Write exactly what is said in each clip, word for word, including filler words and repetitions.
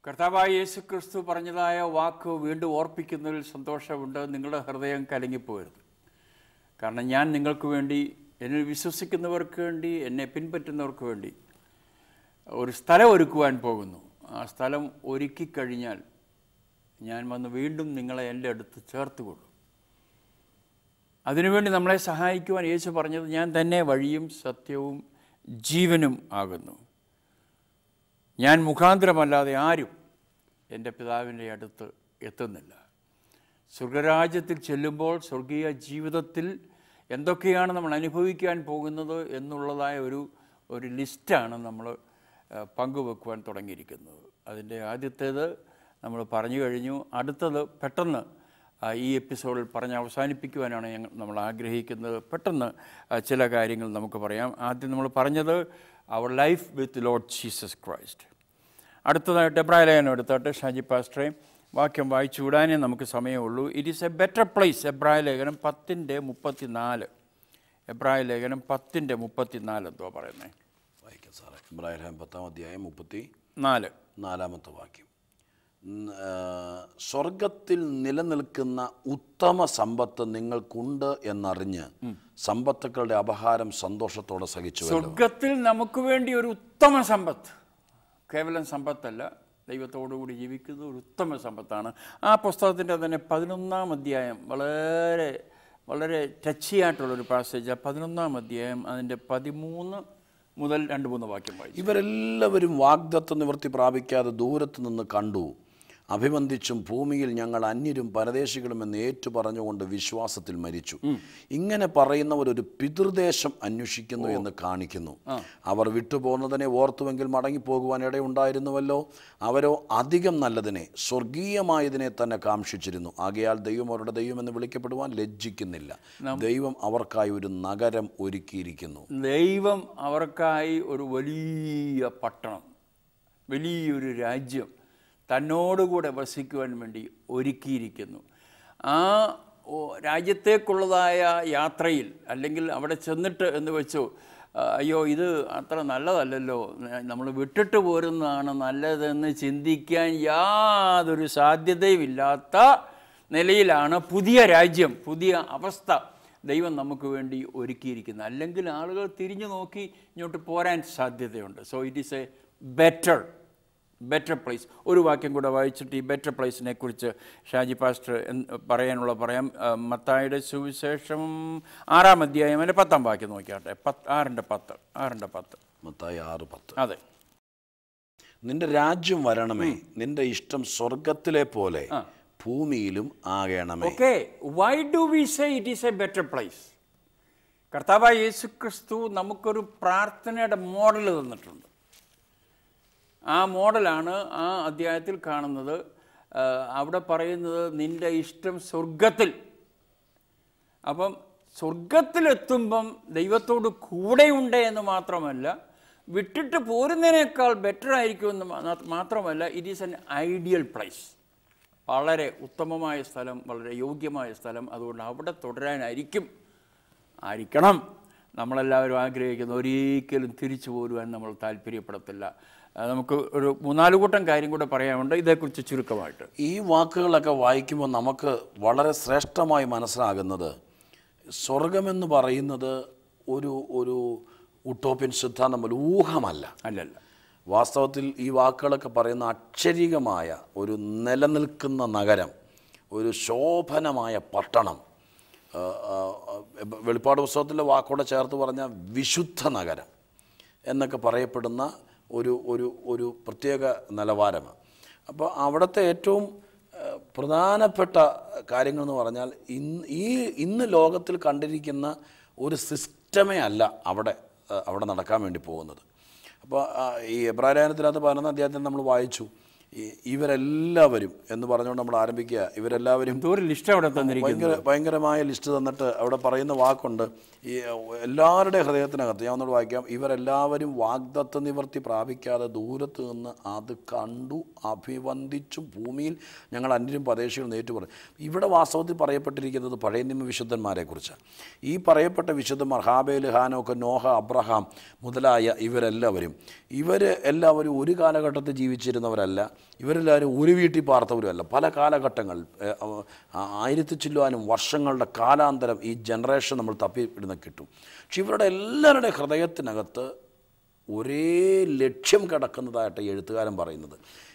കർത്താവായ യേശു ക്രിസ്തു പറഞ്ഞതായ വാക്ക് വീണ്ടും ഓർപ്പിക്കുന്നതിൽ സന്തോഷമുണ്ട്. നിങ്ങളുടെ ഹൃദയം കലങ്ങിപ്പോകരുത്. കാരണം ഞാൻ നിങ്ങൾക്ക് വേണ്ടി, എന്നെ വിശ്വസിക്കുന്നവർക്ക് വേണ്ടി, എന്നെ പിൻപറ്റുന്നവർക്ക് വേണ്ടി ഒരു സ്ഥലം ഒരുക്കുവാൻ പോകുന്നു. ആ സ്ഥലം ഒരുക്കിക്കഴിഞ്ഞാൽ ഞാൻ വന്ന് വീണ്ടും നിങ്ങളെ എൻ്റെ അടുത്ത് ചേർത്തുകൊള്ളും. അതിനുവേണ്ടി നമ്മളെ സഹായിക്കുവാൻ യേശു പറഞ്ഞത്, ഞാൻ തന്നെ വഴിയും സത്യവും ജീവനും ആകുന്നു. ഞാൻ മുഖാന്തരമല്ലാതെ ആരും എൻ്റെ പിതാവിൻ്റെ അടുത്ത് എത്തുന്നില്ല. സ്വർഗരാജ്യത്തിൽ ചെല്ലുമ്പോൾ സ്വർഗീയ ജീവിതത്തിൽ എന്തൊക്കെയാണ് നമ്മൾ അനുഭവിക്കാൻ പോകുന്നത് എന്നുള്ളതായ ഒരു ഒരു ലിസ്റ്റാണ് നമ്മൾ പങ്കുവെക്കുവാൻ തുടങ്ങിയിരിക്കുന്നത്. അതിൻ്റെ ആദ്യത്തേത് നമ്മൾ പറഞ്ഞു കഴിഞ്ഞു. അടുത്തത് പെട്ടെന്ന് ഈ എപ്പിസോഡിൽ പറഞ്ഞ് അവസാനിപ്പിക്കുവാനാണ് ഞങ്ങൾ നമ്മൾ ആഗ്രഹിക്കുന്നത്. പെട്ടെന്ന് ചില കാര്യങ്ങൾ നമുക്ക് പറയാം. ആദ്യം നമ്മൾ പറഞ്ഞത് അവർ life with Lord Jesus Christ. അടുത്തതായിട്ട് എബ്രായ ലേഖനം എടുത്തോട്ട് ഷാജി പാസ്റ്ററെ വാക്യം വായിച്ചു വിടാനേ നമുക്ക് സമയമുള്ളൂ. It is a better place. എബ്രായ ലേഖനം പത്തിൻ്റെ മുപ്പത്തി നാല് എബ്രായ ലേഖനം പത്തിൻ്റെ മുപ്പത്തി നാല് എന്തോ പറയുന്നത് വായിക്കാം സാറേ. എബ്രായ ലേഖനം പത്താം അധ്യായം മുപ്പത്തി നാല് നാലാമത്തെ വാക്യം. സ്വർഗത്തിൽ നിലനിൽക്കുന്ന ഉത്തമ സമ്പത്ത് നിങ്ങൾക്കുണ്ട് എന്നറിഞ്ഞ് സമ്പത്തുക്കളുടെ അപഹാരം സന്തോഷത്തോടെ സഹിച്ചു. സ്വർഗത്തിൽ നമുക്ക് വേണ്ടി ഒരു ഉത്തമ സമ്പത്ത്, കേവലം സമ്പത്തല്ല, ദൈവത്തോടുകൂടി ജീവിക്കുന്നത് ഒരു ഉത്തമ സമ്പത്താണ്. ആ പുസ്തകത്തിൻ്റെ തന്നെ പതിനൊന്നാം അധ്യായം വളരെ വളരെ ടച്ചിയായിട്ടുള്ളൊരു പാസേജ്. പതിനൊന്നാം അധ്യായം അതിൻ്റെ പതിമൂന്ന് മുതൽ രണ്ട് മൂന്ന് വാക്യം വായിച്ചു. ഇവരെല്ലാവരും വാഗ്ദത്ത നിവൃത്തി പ്രാപിക്കാതെ ദൂരത്ത് നിന്ന് കണ്ടു, അഭിവന്ദിച്ചും ഭൂമിയിൽ ഞങ്ങൾ അന്യരും പരദേശികളും എന്ന് ഏറ്റു പറഞ്ഞുകൊണ്ട് വിശ്വാസത്തിൽ മരിച്ചു. ഇങ്ങനെ പറയുന്നവർ ഒരു പിതൃദേശം അന്വേഷിക്കുന്നു എന്ന് കാണിക്കുന്നു. അവർ വിട്ടുപോകുന്നതിനെ ഓർത്തുവെങ്കിൽ മടങ്ങിപ്പോകുവാൻ ഇടയുണ്ടായിരുന്നുവല്ലോ. അവരോ അധികം നല്ലതിനെ, സ്വർഗീയമായതിനെ തന്നെ കാംക്ഷിച്ചിരുന്നു. ആകയാൽ ദൈവം അവരുടെ ദൈവം എന്ന് വിളിക്കപ്പെടുവാൻ ലജ്ജിക്കുന്നില്ല. ദൈവം അവർക്കായി ഒരു നഗരം ഒരുക്കിയിരിക്കുന്നു. ദൈവം അവർക്കായി ഒരു വലിയ പട്ടണം, വലിയൊരു രാജ്യം തന്നോടുകൂടെ വസിക്കുവാൻ വേണ്ടി ഒരുക്കിയിരിക്കുന്നു. ആ രാജ്യത്തേക്കുള്ളതായ യാത്രയിൽ, അല്ലെങ്കിൽ അവിടെ ചെന്നിട്ട് എന്ന് വെച്ചോ, അയ്യോ ഇത് അത്ര നല്ലതല്ലല്ലോ, നമ്മൾ വിട്ടിട്ട് പോരുന്നതാണ് നല്ലതെന്ന് ചിന്തിക്കാൻ യാതൊരു സാധ്യതയുമില്ലാത്ത നിലയിലാണ് പുതിയ രാജ്യം, പുതിയ അവസ്ഥ ദൈവം നമുക്ക് വേണ്ടി ഒരുക്കിയിരിക്കുന്നത്. അല്ലെങ്കിൽ ആളുകൾ തിരിഞ്ഞു നോക്കി ഇങ്ങോട്ട് പോരാൻ സാധ്യതയുണ്ട്. So it is a better better place. ഒരു വാക്യം കൂടെ വായിച്ചിട്ട് ഈ ബെറ്റർ പ്ലേസിനെ കുറിച്ച് ഷാജി പാസ്റ്റർ പറയാനുള്ള പറയാം. മത്തായിയുടെ സുവിശേഷം ആറാം അധ്യായം അതിൻ്റെ പത്താം വാക്യം നോക്കിയാട്ടെ. പത്ത് ആറിൻ്റെ പത്ത് ആറിൻ്റെ പത്ത് മത്തായി ആറ് പത്ത്. അതെ. നിന്റെ രാജ്യം വരണമേ, നിന്റെ ഇഷ്ടം സ്വർഗത്തിലെ പോലെ ഭൂമിയിലും ആകണമേ. Okay, why do we say it is a better place? കർത്താവായ യേശു ക്രിസ്തു നമുക്കൊരു പ്രാർത്ഥനയുടെ മോഡൽ തന്നിട്ടുണ്ട്. ആ മോഡലാണ് ആ അധ്യായത്തിൽ കാണുന്നത്. അവിടെ പറയുന്നത് നിൻ്റെ ഇഷ്ടം സ്വർഗത്തിൽ. അപ്പം സ്വർഗത്തിലെത്തുമ്പം ദൈവത്തോട് കൂടെയുണ്ട് എന്ന് മാത്രമല്ല, വിട്ടിട്ട് പോരുന്നതിനേക്കാൾ ബെറ്റർ ആയിരിക്കുമെന്ന് മാത്രമല്ല, it is an ideal place. വളരെ ഉത്തമമായ സ്ഥലം, വളരെ യോഗ്യമായ സ്ഥലം. അതുകൊണ്ട് അവിടെ തുടരാനായിരിക്കും ആയിരിക്കണം നമ്മളെല്ലാവരും ആഗ്രഹിക്കുന്നത്. ഒരിക്കലും തിരിച്ചു പോരുവാൻ നമ്മൾ താല്പര്യപ്പെടത്തില്ല. നമുക്ക് ഒരു മൂന്നാല് കൂട്ടം കാര്യം കൂടെ പറയാനുണ്ട് ഇതേക്കുറിച്ച് ചുരുക്കമായിട്ട്. ഈ വാക്കുകളൊക്കെ വായിക്കുമ്പോൾ നമുക്ക് വളരെ ശ്രേഷ്ഠമായി മനസ്സിലാകുന്നത്, സ്വർഗമെന്ന് പറയുന്നത് ഒരു ഒരു ഉട്ടോപ്യൻ സിദ്ധാന്തം പോലെ ഊഹമല്ല. അല്ലല്ല, വാസ്തവത്തിൽ ഈ വാക്കുകളൊക്കെ പറയുന്ന അക്ഷരികമായ ഒരു നിലനിൽക്കുന്ന നഗരം, ഒരു ശോഭനമായ പട്ടണം. വെളിപ്പാട് പുസ്തകത്തിലെ വാക്കോടെ ചേർത്ത് പറഞ്ഞ വിശുദ്ധ നഗരം എന്നൊക്കെ പറയപ്പെടുന്ന ഒരു ഒരു ഒരു പ്രത്യേക നിലവാരമാണ്. അപ്പോൾ അവിടുത്തെ ഏറ്റവും പ്രധാനപ്പെട്ട കാര്യങ്ങളെന്ന് പറഞ്ഞാൽ ഇന്ന് ഈ ഇന്ന് ലോകത്തിൽ കണ്ടിരിക്കുന്ന ഒരു സിസ്റ്റമേ അല്ല അവിടെ അവിടെ നടക്കാൻ വേണ്ടി പോകുന്നത്. അപ്പോൾ ഈ എബ്രായ ലേഖനത്തിനകത്ത് പതിനൊന്നാം അധ്യായത്തിൽ നമ്മൾ വായിച്ചു, ഇവരെല്ലാവരും എന്ന് പറഞ്ഞുകൊണ്ട് നമ്മൾ ആരംഭിക്കുക. ഇവരെല്ലാവരും ഒരു ലിസ്റ്റ് അവിടെ ഭയങ്കര ഭയങ്കരമായ ലിസ്റ്റ് തന്നിട്ട് അവിടെ പറയുന്ന വാക്കുണ്ട്, ഈ എല്ലാവരുടെ ഹൃദയത്തിനകത്ത്. ഞാൻ ഒന്നുകൂടെ വായിക്കാം. ഇവരെല്ലാവരും വാഗ്ദത്ത നിവർത്തി പ്രാപിക്കാതെ ദൂരത്ത് നിന്ന് അത് കണ്ടു, അഭിവന്ദിച്ചും ഭൂമിയിൽ ഞങ്ങൾ അന്യരും പരദേശികളും നേറ്റു പറയും. ഇവിടെ വാസ്തവത്തിൽ പറയപ്പെട്ടിരിക്കുന്നത് പഴയ നിയമ വിശുദ്ധന്മാരെക്കുറിച്ചാണ്. ഈ പറയപ്പെട്ട വിശുദ്ധന്മാർ ഹാബേൽ, ഹാനോക്ക്, നോഹ, അബ്രഹാം മുതലായ ഇവരെല്ലാവരും ഇവർ എല്ലാവരും ഒരു കാലഘട്ടത്തിൽ ജീവിച്ചിരുന്നവരല്ല. ഇവരെല്ലാവരും ഒരു വീട്ടിൽ പാർത്തവരുമല്ല. പല കാലഘട്ടങ്ങൾ ആയിരത്തി ചില്ലുവാനും വർഷങ്ങളുടെ കാലാന്തരം ഈ ജനറേഷൻ നമ്മൾ തപ്പിയിടുന്ന കിട്ടും. പക്ഷെ ഇവരുടെ എല്ലാവരുടെ ഹൃദയത്തിനകത്ത് ഒരേ ലക്ഷ്യം കിടക്കുന്നതായിട്ട് എഴുത്തുകാരൻ പറയുന്നത്.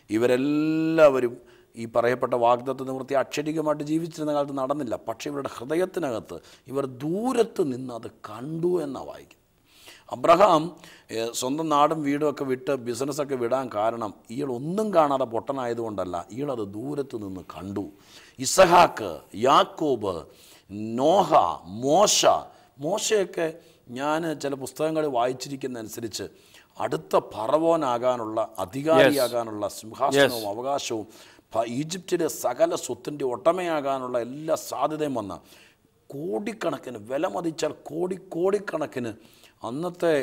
ഇവരെല്ലാവരും ഈ പറയപ്പെട്ട വാഗ്ദത്ത നിവൃത്തി അക്ഷരികമായിട്ട് ജീവിച്ചിരുന്ന കാലത്ത് നടന്നില്ല. പക്ഷേ ഇവരുടെ ഹൃദയത്തിനകത്ത് ഇവർ ദൂരത്ത് നിന്ന് അത് കണ്ടു എന്നാണ് വായിക്കുന്നത്. അബ്രഹാം സ്വന്തം നാടും വീടും ഒക്കെ വിട്ട് ബിസിനസ്സൊക്കെ വിടാൻ കാരണം ഇയാൾ ഒന്നും കാണാതെ പൊട്ടനായതുകൊണ്ടല്ല, ഇയാളത് ദൂരത്ത് നിന്ന് കണ്ടു. ഇസഹാക്ക്, യാക്കോബ്, നോഹ, മോശ മോശയൊക്കെ ഞാൻ ചില പുസ്തകങ്ങൾ വായിച്ചിരിക്കുന്നതനുസരിച്ച് അടുത്ത ഫറവോനാകാനുള്ള, അധികാരിയാകാനുള്ള സിംഹാസനവും അവകാശവും ഈജിപ്തിലെ സകല സ്വത്തിൻ്റെ ഒട്ടമയാകാനുള്ള എല്ലാ സാധ്യതയും വന്ന കോടിക്കണക്കിന്, വില മതിച്ചാൽ കോടി കോടിക്കണക്കിന് അന്നത്തെ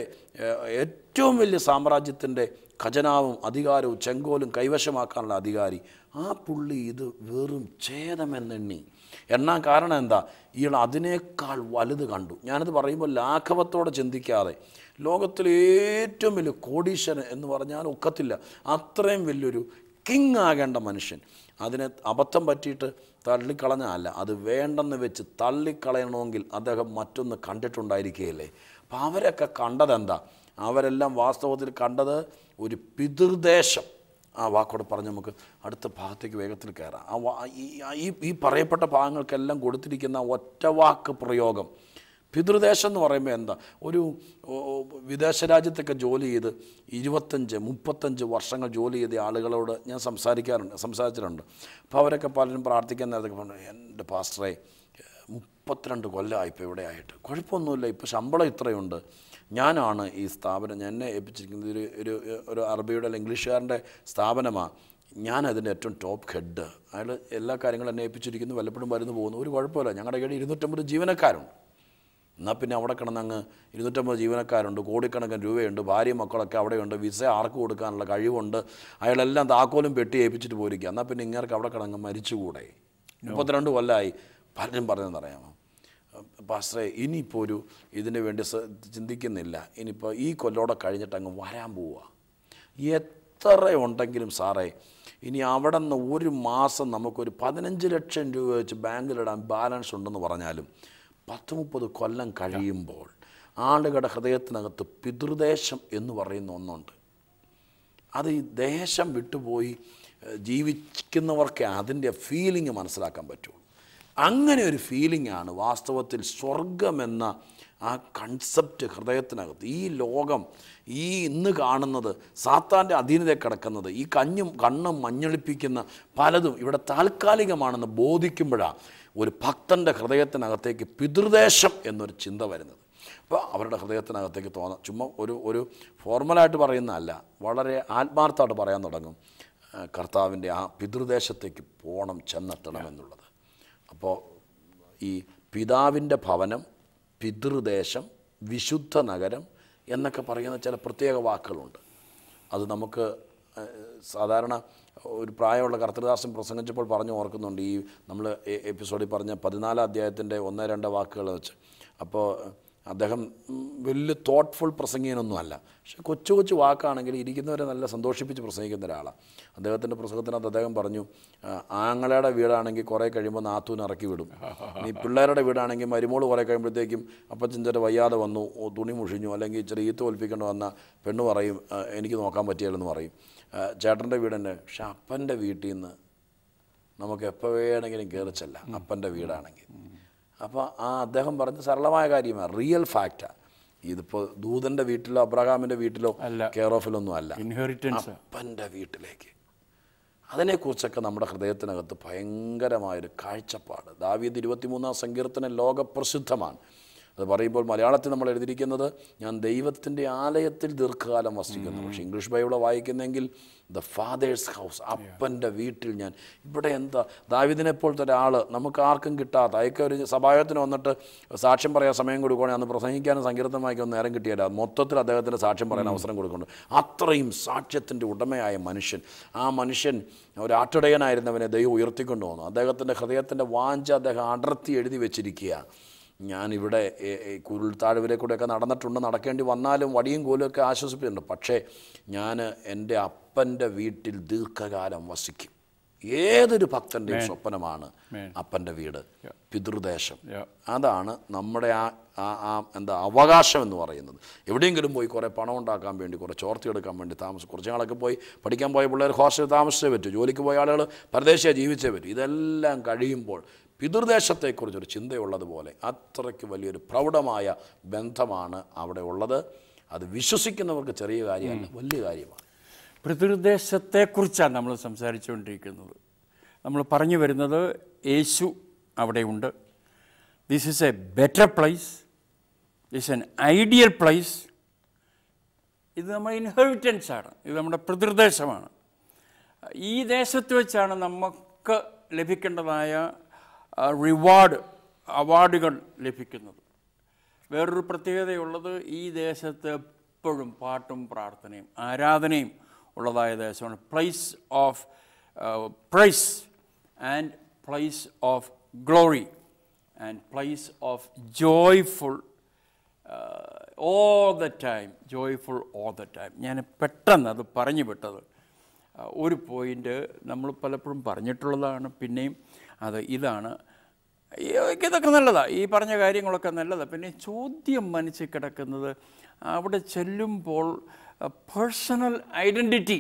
ഏറ്റവും വലിയ സാമ്രാജ്യത്തിൻ്റെ ഖജനാവും അധികാരവും ചെങ്കോലും കൈവശമാക്കാനുള്ള അധികാരി, ആ പുള്ളി ഇത് വെറും ഛേദമെന്നെണ്ണി. എണ്ണാൻ കാരണം എന്താ? ഇയാൾ അതിനേക്കാൾ വലുത് കണ്ടു. ഞാനത് പറയുമ്പോൾ ലാഘവത്തോടെ ചിന്തിക്കാതെ, ലോകത്തിലെ ഏറ്റവും വലിയ കോടീശ്വരൻ എന്ന് പറഞ്ഞാൽ ഒക്കത്തില്ല, അത്രയും വലിയൊരു കിങ് ആകേണ്ട മനുഷ്യൻ അതിനെ അബദ്ധം പറ്റിയിട്ട് തള്ളിക്കളഞ്ഞല്ല, അത് വേണ്ടെന്ന് വെച്ച് തള്ളിക്കളയണമെങ്കിൽ അദ്ദേഹം മറ്റൊന്ന് കണ്ടിട്ടുണ്ടായിരിക്കുകയല്ലേ. അപ്പം അവരൊക്കെ കണ്ടതെന്താ? അവരെല്ലാം വാസ്തവത്തിൽ കണ്ടത് ഒരു പിതൃദേശം. ആ വാക്കോടെ പറഞ്ഞ് നമുക്ക് അടുത്ത ഭാഗത്തേക്ക് വേഗത്തിൽ കയറാം. ആ ഈ ഈ പറയപ്പെട്ട ഭാഗങ്ങൾക്കെല്ലാം കൊടുത്തിരിക്കുന്ന ഒറ്റവാക്ക് പ്രയോഗം പിതൃദേശം എന്ന് പറയുമ്പോൾ എന്താ? ഒരു വിദേശ രാജ്യത്തൊക്കെ ജോലി ചെയ്ത് ഇരുപത്തഞ്ച് മുപ്പത്തഞ്ച് വർഷങ്ങൾ ജോലി ചെയ്ത ആളുകളോട് ഞാൻ സംസാരിക്കാറുണ്ട് സംസാരിച്ചിട്ടുണ്ട്. അപ്പോൾ അവരൊക്കെ പലരും പ്രാർത്ഥിക്കാൻ നേരത്തൊക്കെ പറഞ്ഞു, എൻ്റെ പാസ്റ്ററെ മുപ്പത്തിരണ്ട് കൊല്ലമായിപ്പോൾ ഇവിടെ ആയിട്ട്, കുഴപ്പമൊന്നുമില്ല, ഇപ്പോൾ ശമ്പളം ഇത്രയുണ്ട്, ഞാനാണ് ഈ സ്ഥാപനം എന്നെ ഏൽപ്പിച്ചിരിക്കുന്നത്, ഒരു ഒരു ഒരു അറബിയുടെ അല്ലെങ്കിൽ ഇംഗ്ലീഷുകാരൻ്റെ സ്ഥാപനമാണ്, ഞാനതിൻ്റെ ഏറ്റവും ടോപ്പ് ഹെഡ്, അയാൾ എല്ലാ കാര്യങ്ങളും എന്നെ ഏൽപ്പിച്ചിരിക്കുന്നു, വല്ലപ്പോഴും വരുന്നു പോകുന്നു, ഒരു കുഴപ്പമില്ല, ഞങ്ങളുടെ കയ്യിൽ ഇരുന്നൂറ്റമ്പത് ജീവനക്കാരുണ്ട്. എന്നാൽ പിന്നെ അവിടെ കിടന്നങ്ങ് ഇരുന്നൂറ്റമ്പത് ജീവനക്കാരുണ്ട്, കോടിക്കണക്കിന് രൂപയുണ്ട്, ഭാര്യ മക്കളൊക്കെ അവിടെയുണ്ട്, വിസ ആർക്ക് കൊടുക്കാനുള്ള കഴിവുണ്ട്, അയാളെല്ലാം താക്കോലും പെട്ടി ഏൽപ്പിച്ചിട്ട് പോയിരിക്കുക, എന്നാൽ പിന്നെ ഇങ്ങേർക്ക് അവിടെ കിടങ്ങ് മരിച്ചുകൂടെ? മുപ്പത്തിരണ്ട് കൊല്ലമായി. പലരും പറഞ്ഞതെന്നറിയാമോ, പാസ്റ്ററെ ഇനിയിപ്പോൾ ഒരു ഇതിന് വേണ്ടി ചിന്തിക്കുന്നില്ല, ഇനിയിപ്പോൾ ഈ കൊല്ലോടെ കഴിഞ്ഞിട്ട് അങ്ങ് വരാൻ പോവുക. എത്ര ഉണ്ടെങ്കിലും സാറേ, ഇനി അവിടെ നിന്ന് ഒരു മാസം നമുക്കൊരു പതിനഞ്ച് ലക്ഷം രൂപ വെച്ച് ബാങ്കിലിടാൻ ബാലൻസ് ഉണ്ടെന്ന് പറഞ്ഞാലും പത്ത് മുപ്പത് കൊല്ലം കഴിയുമ്പോൾ ആളുകളുടെ ഹൃദയത്തിനകത്ത് പിതൃദേശം എന്ന് പറയുന്ന ഒന്നുണ്ട്. അത് ഈ ദേശം വിട്ടുപോയി ജീവിക്കുന്നവർക്ക് അതിൻ്റെ ഫീലിംഗ് മനസ്സിലാക്കാൻ പറ്റുള്ളൂ. അങ്ങനെ ഒരു ഫീലിംഗാണ് വാസ്തവത്തിൽ സ്വർഗമെന്ന ആ കൺസെപ്റ്റ് ഹൃദയത്തിനകത്ത്. ഈ ലോകം, ഈ ഇന്ന് കാണുന്നത്, സാത്താൻ്റെ അധീനതയിൽ കിടക്കുന്നത്, ഈ കഞ്ഞും കണ്ണും മഞ്ഞളിപ്പിക്കുന്ന പലതും ഇവിടെ താൽക്കാലികമാണെന്ന് ബോധിക്കുമ്പോഴാണ് ഒരു ഭക്തൻ്റെ ഹൃദയത്തിനകത്തേക്ക് പിതൃദേശം എന്നൊരു ചിന്ത വരുന്നത്. അപ്പോൾ അവരുടെ ഹൃദയത്തിനകത്തേക്ക് തോന്നാം, ചുമ്മാ ഒരു ഒരു ഫോർമലായിട്ട് പറയുന്നതല്ല, വളരെ ആത്മാർത്ഥമായിട്ട് പറയാൻ തുടങ്ങും, കർത്താവിൻ്റെ ആ പിതൃദേശത്തേക്ക് പോകണം, ചെന്നെത്തണം എന്നുള്ളത്. അപ്പോൾ ഈ പിതാവിൻ്റെ ഭവനം, പിതൃദേശം, വിശുദ്ധ നഗരം എന്നൊക്കെ പറയുന്ന ചില പ്രത്യേക വാക്കുകളുണ്ട്. അത് നമുക്ക് സാധാരണ ഒരു പ്രായമുള്ള കർത്തൃദാസൻ പ്രസംഗിച്ചപ്പോൾ പറഞ്ഞു ഓർക്കുന്നുണ്ട്. ഈ നമ്മൾ എപ്പിസോഡിൽ പറഞ്ഞ പതിനാലാം അധ്യായത്തിൻ്റെ ഒന്ന് രണ്ട് വാക്കുകൾ വെച്ച്. അപ്പോൾ അദ്ദേഹം വലിയ തോട്ട്ഫുൾ പ്രസംഗിയനൊന്നുമല്ല, പക്ഷെ കൊച്ചു കൊച്ചു വാക്കാണെങ്കിൽ ഇരിക്കുന്നവരെ നല്ല സന്തോഷിപ്പിച്ച് പ്രസംഗിക്കുന്ന ഒരാളാണ്. അദ്ദേഹത്തിൻ്റെ പ്രസംഗത്തിനകത്ത് അദ്ദേഹം പറഞ്ഞു, ആങ്ങളയുടെ വീടാണെങ്കിൽ കുറേ കഴിയുമ്പോൾ നാത്തൂന് ഇറക്കി വിടും, ഈ പിള്ളേരുടെ വീടാണെങ്കിൽ മരുമോൾ കുറേ കഴിയുമ്പോഴത്തേക്കും അപ്പച്ചൻ ചെറിയ വയ്യാതെ വന്നു, തുണി മുഷിഞ്ഞു, അല്ലെങ്കിൽ ഇച്ചിരി ഈത്ത് ഒലിപ്പിക്കേണ്ടി വന്ന പെണ്ണ് പറയും എനിക്ക് നോക്കാൻ പറ്റിയാലെന്ന് പറയും. ചേട്ടൻ്റെ വീട് തന്നെ, പക്ഷെ അപ്പൻ്റെ വീട്ടിൽ നിന്ന് നമുക്ക് എപ്പോൾ വേണമെങ്കിലും കയറിച്ചല്ല, അപ്പൻ്റെ വീടാണെങ്കിൽ. അപ്പോൾ ആ അദ്ദേഹം പറഞ്ഞ സരളമായ കാര്യമാണ്, റിയൽ ഫാക്റ്റാണ്. ഇതിപ്പോൾ ദൂതൻ്റെ വീട്ടിലോ അബ്രഹാമിൻ്റെ വീട്ടിലോ കെയർ ഓഫിലൊന്നും അല്ല, ഇൻഹെറിറ്റൻസ് അപ്പൻ്റെ വീട്ടിലേക്ക്. അതിനെക്കുറിച്ചൊക്കെ നമ്മുടെ ഹൃദയത്തിനകത്ത് ഭയങ്കരമായൊരു കാഴ്ചപ്പാട്. ദാവീദ് ഇരുപത്തിമൂന്നാം സങ്കീർത്തനം ലോകപ്രസിദ്ധമാണ്. അത് പറയുമ്പോൾ മലയാളത്തിൽ നമ്മൾ എഴുതിയിരിക്കുന്നത് ഞാൻ ദൈവത്തിൻ്റെ ആലയത്തിൽ ദീർഘകാലം വസിക്കുന്നു. പക്ഷേ ഇംഗ്ലീഷ് ബൈബിൾ വായിക്കുന്നെങ്കിൽ ദ ഫാദേഴ്സ് ഹൗസ്, അപ്പൻ്റെ വീട്ടിൽ ഞാൻ. ഇവിടെ എന്താ ദാവീദിനെ പോലത്തെ ഒരാൾ നമുക്ക് ആർക്കും കിട്ടാത്ത, അയക്ക ഒരു സഭായത്തിന് വന്നിട്ട് സാക്ഷ്യം പറയാൻ സമയം കൊടുക്കുകയാണെങ്കിൽ അന്ന് പ്രസംഗിക്കാനും സങ്കീർത്തനം വായിക്കാനും നേരം കിട്ടിയാൽ മൊത്തത്തിൽ അദ്ദേഹത്തിൻ്റെ സാക്ഷ്യം പറയാൻ അവസരം കൊടുക്കുന്നുണ്ട്. അത്രയും സാക്ഷ്യത്തിൻ്റെ ഉടമയായ മനുഷ്യൻ, ആ മനുഷ്യൻ ഒരു ആട്ടിടയനായിരുന്നവനെ ദൈവം ഉയർത്തിക്കൊണ്ടു വന്നു. അദ്ദേഹത്തിൻ്റെ ഹൃദയത്തിൻ്റെ വാഞ്ച അദ്ദേഹം അടർത്തി എഴുതി വെച്ചിരിക്കുക. ഞാനിവിടെ കുരുൾത്താഴ്വരെ കൂടെയൊക്കെ നടന്നിട്ടുണ്ട്, നടക്കേണ്ടി വന്നാലും വടിയും കോലുമൊക്കെ ആശ്വസിപ്പിച്ചിട്ടുണ്ട്. പക്ഷേ ഞാൻ എൻ്റെ അപ്പൻ്റെ വീട്ടിൽ ദീർഘകാലം വസിക്കും. ഏതൊരു ഭക്തൻ്റെയും സ്വപ്നമാണ് അപ്പൻ്റെ വീട്, പിതൃദേശം. അതാണ് നമ്മുടെ ആ ആ എന്താ അവകാശം എന്ന് പറയുന്നത്. എവിടെയെങ്കിലും പോയി കുറേ പണം ഉണ്ടാക്കാൻ വേണ്ടി, കുറേ ചോർത്തിയെടുക്കാൻ വേണ്ടി താമസം, കുറച്ച് നാളൊക്കെ പോയി പഠിക്കാൻ പോയ പിള്ളേർ ഹോസ്റ്റലിൽ താമസിച്ചേ പറ്റൂ, ജോലിക്ക് പോയ ആളുകൾ പരദേശിയായി ജീവിച്ചേ പറ്റൂ. ഇതെല്ലാം കഴിയുമ്പോൾ പിതൃദേശത്തെക്കുറിച്ചൊരു ചിന്തയുള്ളതുപോലെ അത്രയ്ക്ക് വലിയൊരു പ്രൗഢമായ ബന്ധമാണ് അവിടെ ഉള്ളത്. അത് വിശ്വസിക്കുന്നവർക്ക് ചെറിയ കാര്യമല്ല, വലിയ കാര്യമാണ്. പിതൃദേശത്തെക്കുറിച്ചാണ് നമ്മൾ സംസാരിച്ചുകൊണ്ടിരിക്കുന്നത്. നമ്മൾ പറഞ്ഞു വരുന്നത് യേശു അവിടെയുണ്ട്. This is a better place, this an ideal place. ഇത് നമ്മുടെ ഇൻഹെറിറ്റൻസാണ്, ഇത് നമ്മുടെ പിതൃദേശമാണ്. ഈ ദേശത്ത് വെച്ചാണ് നമുക്ക് ലഭിക്കേണ്ടതായ റിവാർഡ്, അവാർഡുകൾ ലഭിക്കുന്നത്. വേറൊരു പ്രത്യേകതയുള്ളത്, ഈ ദേശത്ത് എപ്പോഴും പാട്ടും പ്രാർത്ഥനയും ആരാധനയും ഉള്ളതായ ദേശമാണ്. Place of praise and place of glory and place of joyful all the time. Joyful all the time. ഞാൻ പെട്ടെന്ന് അത് പറഞ്ഞു വിട്ടത് ഒരു പോയിൻ്റ് നമ്മൾ പലപ്പോഴും പറഞ്ഞിട്ടുള്ളതാണ്. പിന്നെയും അത് ഇതാണ്, ഇതൊക്കെ നല്ലതാണ്, ഈ പറഞ്ഞ കാര്യങ്ങളൊക്കെ നല്ലതാണ്. പിന്നെ ചോദ്യം മനസ്സിൽ കിടക്കുന്നത്, അവിടെ ചെല്ലുമ്പോൾ പേഴ്സണൽ ഐഡൻറ്റിറ്റി,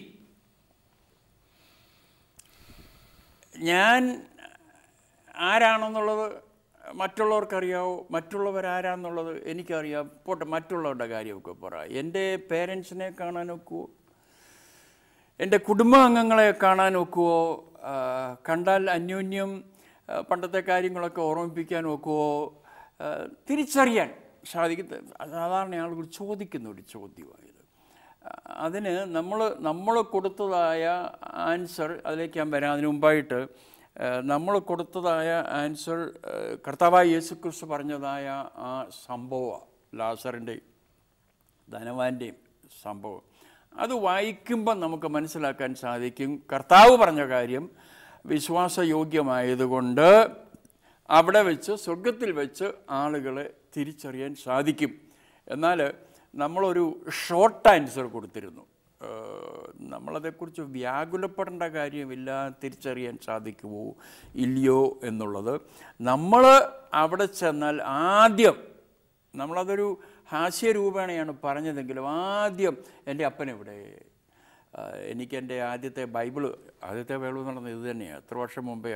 ഞാൻ ആരാണെന്നുള്ളത് മറ്റുള്ളവർക്കറിയാവോ, മറ്റുള്ളവരാരാന്നുള്ളത് എനിക്കറിയാം. പോട്ടെ, മറ്റുള്ളവരുടെ കാര്യമൊക്കെ പറ. എൻ്റെ പേരൻസിനെ കാണാൻ ഒക്കുമോ, എൻ്റെ കുടുംബാംഗങ്ങളെ കാണാൻ ഒക്കുമോ, കണ്ടാൽ അന്യോന്യം പണ്ടത്തെ കാര്യങ്ങളൊക്കെ ഓർമ്മിപ്പിക്കാൻ ഒക്കുമോ, തിരിച്ചറിയാൻ സാധിക്കുന്ന സാധാരണ ആളുകൾ ചോദിക്കുന്ന ഒരു ചോദ്യമായത്. അതിന് നമ്മൾ നമ്മൾ കൊടുത്തതായ ആൻസർ, അതിലേക്ക് ഞാൻ വരാം. അതിന് മുമ്പായിട്ട് നമ്മൾ കൊടുത്തതായ ആൻസർ കർത്താവായ യേശുക്രിസ്തു പറഞ്ഞതായ ആ സംഭവം, ലാസറിൻ്റെയും ധനവാൻ്റെയും സംഭവം, അത് വായിക്കുമ്പം നമുക്ക് മനസ്സിലാക്കാൻ സാധിക്കും കർത്താവ് പറഞ്ഞ കാര്യം വിശ്വാസയോഗ്യമായതുകൊണ്ട് അവിടെ വെച്ച്, സ്വർഗത്തിൽ വെച്ച് ആളുകളെ തിരിച്ചറിയാൻ സാധിക്കും. എന്നാൽ നമ്മളൊരു ഷോർട്ട് ആൻസർ കൊടുത്തിരുന്നു. നമ്മളതേക്കുറിച്ച് വ്യാകുലപ്പെടേണ്ട കാര്യമില്ല, തിരിച്ചറിയാൻ സാധിക്കുമോ ഇല്ലയോ എന്നുള്ളത്. നമ്മൾ അവിടെ ചെന്നാൽ ആദ്യം, നമ്മളതൊരു ഹാസ്യരൂപേണയാണ് പറഞ്ഞതെങ്കിലും, ആദ്യം എൻ്റെ അപ്പനെവിടെ, എനിക്ക് എൻ്റെ ആദ്യത്തെ ബൈബിള്, ആദ്യത്തെ ബൈബിൾ നടന്നത് ഇത് തന്നെയാണ്. എത്ര വർഷം മുമ്പേ,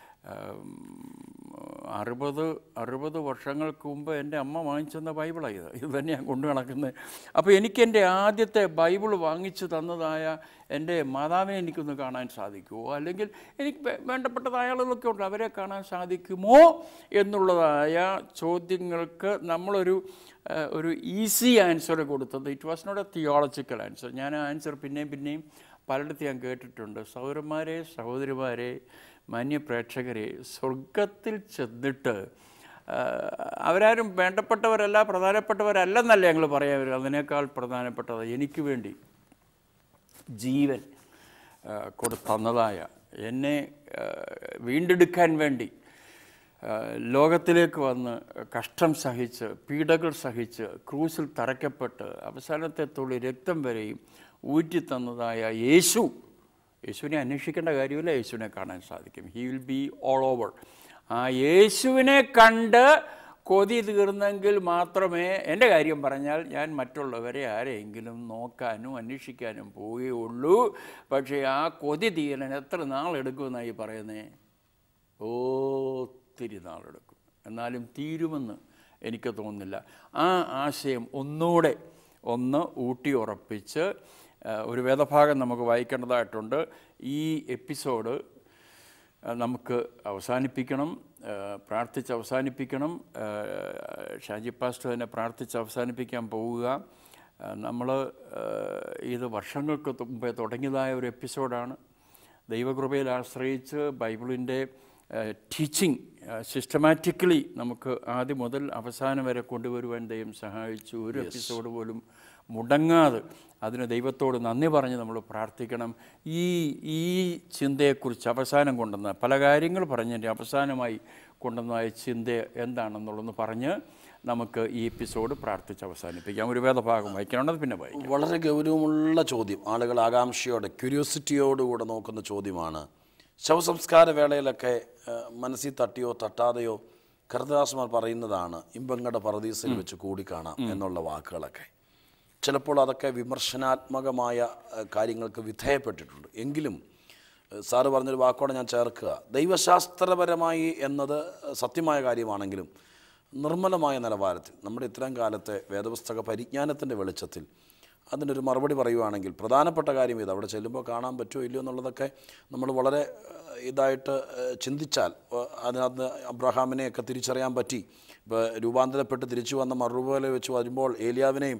അറുപത് അറുപത് വർഷങ്ങൾക്ക് മുമ്പ് എൻ്റെ അമ്മ വാങ്ങിച്ചെന്ന ബൈബിളാണ് ഇത്. ഇത് തന്നെയാണ് കൊണ്ടു നടക്കുന്നത്. അപ്പോൾ എനിക്ക് എൻ്റെ ആദ്യത്തെ ബൈബിൾ വാങ്ങിച്ചു തന്നതായ എൻ്റെ മാതാവിനെ എനിക്കൊന്ന് കാണാൻ സാധിക്കുമോ, അല്ലെങ്കിൽ എനിക്ക് വേണ്ടപ്പെട്ടതായ ആളുകളൊക്കെ ഉണ്ട്, അവരെ കാണാൻ സാധിക്കുമോ എന്നുള്ളതായ ചോദ്യങ്ങൾക്ക് നമ്മളൊരു ഒരു ഈസി ആൻസർ കൊടുത്തത്. It was not a theological answer. ഞാൻ ആ ആൻസർ പിന്നെയും പിന്നെയും പലയിടത്ത് ഞാൻ കേട്ടിട്ടുണ്ട്. സഹോദരന്മാരെ, സഹോദരിമാരെ, മാന്യപ്രേക്ഷകരെ, സ്വർഗത്തിൽ ചെന്നിട്ട് അവരാരും വേണ്ടപ്പെട്ടവരല്ല, പ്രധാനപ്പെട്ടവരല്ലെന്നല്ല ഞങ്ങൾ പറയാൻ വരും. അതിനേക്കാൾ പ്രധാനപ്പെട്ടത് എനിക്ക് വേണ്ടി ജീവൻ കൊടുത്തന്നതായ, എന്നെ വീണ്ടെടുക്കാൻ വേണ്ടി ലോകത്തിലേക്ക് വന്ന് കഷ്ടം സഹിച്ച്, പീഡകൾ സഹിച്ച്, ക്രൂസിൽ തറയ്ക്കപ്പെട്ട് അവസാനത്തെ തുള്ളി രക്തം വരെയും ഊറ്റിത്തന്നതായ യേശു, യേശുവിനെ അന്വേഷിക്കേണ്ട കാര്യമില്ല, യേശുവിനെ കാണാൻ സാധിക്കും. He will be all over. ആ യേശുവിനെ കണ്ട് കൊതി തീർന്നെങ്കിൽ മാത്രമേ, എൻ്റെ കാര്യം പറഞ്ഞാൽ ഞാൻ മറ്റുള്ളവരെ ആരെയെങ്കിലും നോക്കാനും അന്വേഷിക്കാനും പോവുകയുള്ളൂ. പക്ഷേ ആ കൊതി തീരാൻ എത്ര നാളെടുക്കുമെന്നായി പറയുന്നേ? ഒത്തിരി നാളെടുക്കും. എന്നാലും തീരുമെന്ന് എനിക്ക് തോന്നുന്നില്ല. ആ ആശയം ഒന്നുകൂടെ ഒന്ന് ഊട്ടി ഉറപ്പിച്ച് ഒരു വേദഭാഗം നമുക്ക് വായിക്കേണ്ടതായിട്ടുണ്ട്. ഈ എപ്പിസോഡ് നമുക്ക് അവസാനിപ്പിക്കണം, പ്രാർത്ഥിച്ച് അവസാനിപ്പിക്കണം. ഷാജി പാസ്റ്റർ തന്നെ പ്രാർത്ഥിച്ച് അവസാനിപ്പിക്കാൻ പോവുക. നമ്മൾ ഇത് വർഷങ്ങൾക്ക് മുമ്പേ തുടങ്ങിയതായ ഒരു എപ്പിസോഡാണ്. ദൈവകൃപയിൽ ആശ്രയിച്ച് ബൈബിളിൻ്റെ ടീച്ചിങ് സിസ്റ്റമാറ്റിക്കലി നമുക്ക് ആദ്യം മുതൽ അവസാനം വരെ കൊണ്ടുവരുവാൻ ദൈവം സഹായിച്ചു. ഒരു എപ്പിസോഡ് പോലും മുടങ്ങാതെ അതിന് ദൈവത്തോട് നന്ദി പറഞ്ഞ് നമ്മൾ പ്രാർത്ഥിക്കണം. ഈ ഈ ചിന്തയെക്കുറിച്ച് അവസാനം കൊണ്ടുവന്ന പല കാര്യങ്ങൾ പറഞ്ഞതിൻ്റെ അവസാനമായി കൊണ്ടുവന്നതായ ചിന്ത എന്താണെന്നുള്ളതെന്ന് പറഞ്ഞ് നമുക്ക് ഈ എപ്പിസോഡ് പ്രാർത്ഥിച്ച് അവസാനിപ്പിക്കാം. ഒരു വേദഭാഗം വായിക്കാനുള്ളത് പിന്നെ വായിക്കാം. വളരെ ഗൗരവമുള്ള ചോദ്യം, ആളുകൾ ആകാംക്ഷയോടെ ക്യൂരിയോസിറ്റിയോടുകൂടെ നോക്കുന്ന ചോദ്യമാണ്. ശവസംസ്കാര വേളയിലൊക്കെ മനസ്സിൽ തട്ടിയോ തട്ടാതെയോ കർത്തദാസന്മാർ പറയുന്നതാണ് ഇമ്പങ്ങടെ പറുദീസയിൽ വെച്ച് കൂടിക്കാണാം എന്നുള്ള വാക്കുകളൊക്കെ. ചിലപ്പോൾ അതൊക്കെ വിമർശനാത്മകമായ കാര്യങ്ങൾക്ക് വിധേയപ്പെട്ടിട്ടുണ്ട്. എങ്കിലും സാറ് പറഞ്ഞൊരു വാക്കോടെ ഞാൻ ചേർക്കുക, ദൈവശാസ്ത്രപരമായി എന്നത് സത്യമായ കാര്യമാണെങ്കിലും നിർമ്മലമായ നിലവാരത്തിൽ നമ്മുടെ ഇത്തരം കാലത്തെ വേദപുസ്തക പരിജ്ഞാനത്തിൻ്റെ വെളിച്ചത്തിൽ അതിനൊരു മറുപടി പറയുവാണെങ്കിൽ പ്രധാനപ്പെട്ട കാര്യം ഇത്. അവിടെ ചെല്ലുമ്പോൾ കാണാൻ പറ്റുമോ ഇല്ലയോ എന്നുള്ളതൊക്കെ നമ്മൾ വളരെ ഇതായിട്ട് ചിന്തിച്ചാൽ അതിനകത്ത് അബ്രഹാമിനെയൊക്കെ തിരിച്ചറിയാൻ പറ്റി. ഇപ്പോൾ രൂപാന്തരപ്പെട്ട് തിരിച്ചു വന്ന മറുപോലെ വെച്ച് വരുമ്പോൾ ഏലിയാവിനെയും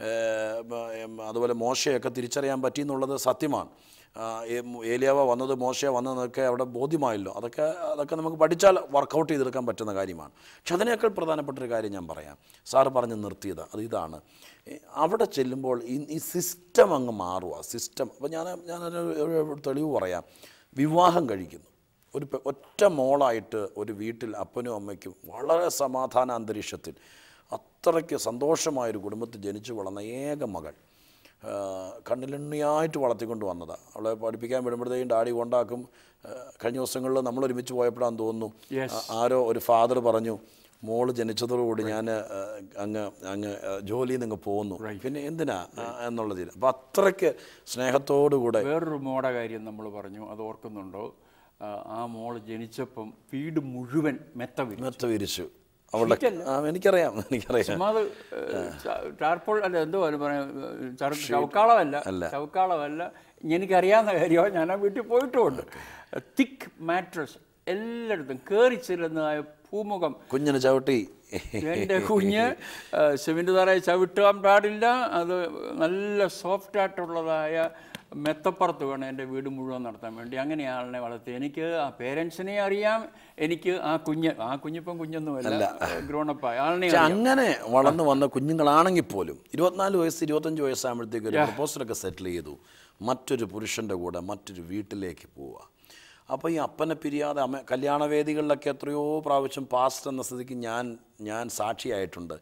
അതുപോലെ മോശയൊക്കെ തിരിച്ചറിയാൻ പറ്റി എന്നുള്ളത് സത്യമാണ്. ഏലിയാവ വന്നത് മോശ വന്നതൊക്കെ അവിടെ ബോധ്യമായല്ലോ. അതൊക്കെ അതൊക്കെ നമുക്ക് പഠിച്ചാൽ വർക്കൗട്ട് ചെയ്തെടുക്കാൻ പറ്റുന്ന കാര്യമാണ്. പക്ഷെ അതിനേക്കാൾ പ്രധാനപ്പെട്ടൊരു കാര്യം ഞാൻ പറയാം. സാറ് പറഞ്ഞ് നിർത്തിയത് അത് ഇതാണ്. അവിടെ ചെല്ലുമ്പോൾ ഈ ഈ സിസ്റ്റം അങ്ങ് മാറുക. സിസ്റ്റം അപ്പോൾ ഞാൻ ഞാനൊരു തെളിവ് പറയാം. വിവാഹം കഴിക്കുന്നു, ഒരു ഒറ്റ മോളായിട്ട് ഒരു വീട്ടിൽ അപ്പനും അമ്മയ്ക്കും വളരെ സമാധാന അന്തരീക്ഷത്തിൽ അത്രയ്ക്ക് സന്തോഷമായൊരു കുടുംബത്തിൽ ജനിച്ചു വളർന്ന ഏക മകൾ, കണ്ണിലെണ്ണിയായിട്ട് വളർത്തിക്കൊണ്ട് വന്നതാണ്. അവളെ പഠിപ്പിക്കാൻ വിടുമ്പോഴത്തേക്കും ഡാഡി കൊണ്ടാക്കും. കഴിഞ്ഞ ദിവസങ്ങളിൽ നമ്മൾ ഒരുമിച്ച് പോയപ്പോഴാന്ന് തോന്നുന്നു ആരോ ഒരു ഫാദർ പറഞ്ഞു, മോള് ജനിച്ചതോടുകൂടി ഞാൻ അങ്ങ് അങ്ങ് ജോലിയിൽ നിന്ന് പോകുന്നു, പിന്നെ എന്തിനാ എന്നുള്ളതിൽ. അപ്പം അത്രയ്ക്ക് സ്നേഹത്തോടുകൂടെ. വേറൊരു മോടെ കാര്യം നമ്മൾ പറഞ്ഞു, അത് ഓർക്കുന്നുണ്ടോ? ആ മോള് ജനിച്ചപ്പം വീട് മുഴുവൻ മെത്ത മെത്ത വിരിച്ചു. അവളുടെ എനിക്കറിയാം എനിക്കറിയാം ടാർപ്പോൾ അല്ല, എന്തോ പറയാം, ചവക്കാളമല്ല ചവക്കാളമല്ല എനിക്കറിയാവുന്ന കാര്യമാണ്. ഞാൻ ആ വീട്ടിൽ പോയിട്ടുമുണ്ട്. തിക്ക് മാട്രസ് എല്ലായിടത്തും കയറി ചെല്ലുന്നതായ പൂമുഖം. കുഞ്ഞിന് ചവിട്ടി എൻ്റെ കുഞ്ഞ് സിമെൻറ്റ് തറയെ ചവിട്ടാൻ പാടില്ല. അത് നല്ല സോഫ്റ്റായിട്ടുള്ളതായ മെത്തപ്പുറത്ത് വേണം എൻ്റെ വീട് മുഴുവൻ നടത്താൻ വേണ്ടി. അങ്ങനെ ആളിനെ വളർത്തി. എനിക്ക് ആ പേരൻസിനെ അറിയാം, എനിക്ക് ആ കുഞ്ഞ് ആ കുഞ്ഞിപ്പം കുഞ്ഞൊന്നുമല്ല, ഗ്രോണപ്പായ ആളിനെ. അങ്ങനെ വളർന്നു വന്ന കുഞ്ഞുങ്ങളാണെങ്കിൽ പോലും ഇരുപത്തിനാല് വയസ്സ് ഇരുപത്തഞ്ച് വയസ്സാകുമ്പോഴത്തേക്ക് ഒരു പ്രപ്പോസലൊക്കെ സെറ്റിൽ ചെയ്തു, മറ്റൊരു പുരുഷൻ്റെ കൂടെ മറ്റൊരു വീട്ടിലേക്ക് പോവുക. അപ്പോൾ ഈ അപ്പനെ പിരിയാതെ അമ്മ കല്യാണവേദികളിലൊക്കെ എത്രയോ പ്രാവശ്യം പാസ്റ്റ് എന്ന സ്ഥിതിക്ക് ഞാൻ ഞാൻ സാക്ഷിയായിട്ടുണ്ട്.